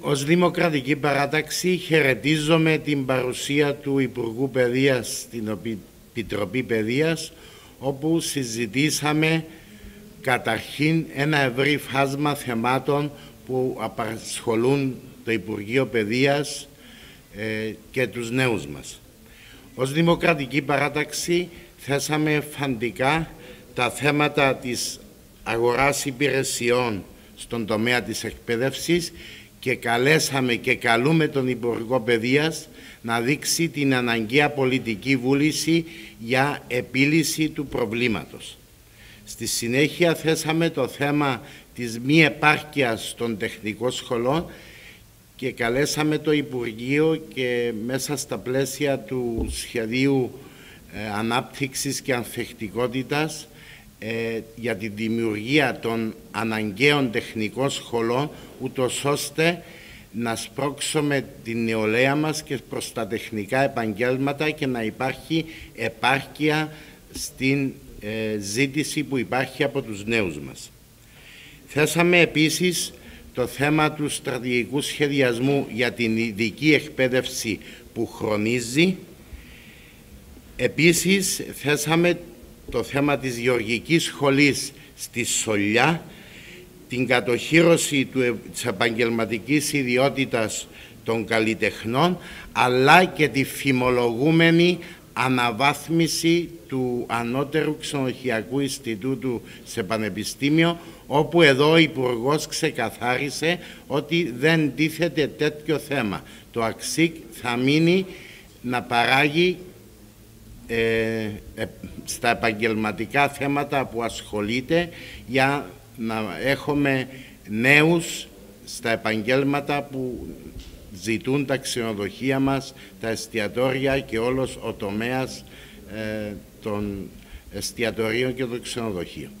Ως Δημοκρατική Παράταξη χαιρετίζομαι την παρουσία του Υπουργού Παιδείας στην Επιτροπή Παιδείας, όπου συζητήσαμε καταρχήν ένα ευρύ φάσμα θεμάτων που απασχολούν το Υπουργείο Παιδείας και τους νέους μας. Ως Δημοκρατική Παράταξη θέσαμε φαντικά τα θέματα της αγοράς υπηρεσιών στον τομέα της εκπαίδευσης και καλέσαμε και καλούμε τον Υπουργό Παιδείας να δείξει την αναγκαία πολιτική βούληση για επίλυση του προβλήματος. Στη συνέχεια θέσαμε το θέμα της μη επάρκειας των τεχνικών σχολών και καλέσαμε το Υπουργείο και μέσα στα πλαίσια του σχεδίου ανάπτυξης και ανθεκτικότητας για τη δημιουργία των αναγκαίων τεχνικών σχολών, ούτως ώστε να σπρώξουμε την νεολαία μας και προς τα τεχνικά επαγγέλματα και να υπάρχει επάρκεια στην ζήτηση που υπάρχει από τους νέους μας. Θέσαμε επίσης το θέμα του στρατηγικού σχεδιασμού για την ειδική εκπαίδευση που χρονίζει. Επίσης θέσαμε το θέμα της γεωργικής σχολής στη Σολιά, την κατοχύρωση της επαγγελματικής ιδιότητας των καλλιτεχνών, αλλά και τη φημολογούμενη αναβάθμιση του Ανώτερου Ξενοδοχειακού Ινστιτούτου σε πανεπιστήμιο, όπου εδώ ο Υπουργός ξεκαθάρισε ότι δεν τίθεται τέτοιο θέμα. Το ΑΞΙΚ θα μείνει να παράγει στα επαγγελματικά θέματα που ασχολείται, για να έχουμε νέους στα επαγγέλματα που ζητούν τα ξενοδοχεία μας, τα εστιατόρια και όλος ο τομέας των εστιατορίων και των ξενοδοχείων.